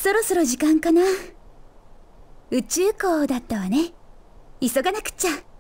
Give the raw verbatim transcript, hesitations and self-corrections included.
そろそろ時間かな。宇宙港だったわね。急がなくっちゃ。